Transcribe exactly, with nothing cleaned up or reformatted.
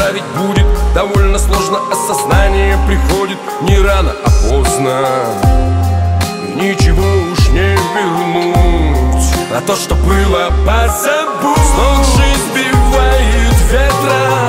исправить будет довольно сложно. Осознание приходит не рано, а поздно. И ничего уж не вернуть, а то, что было, позабудь. С ног жизнь сбивает ветра,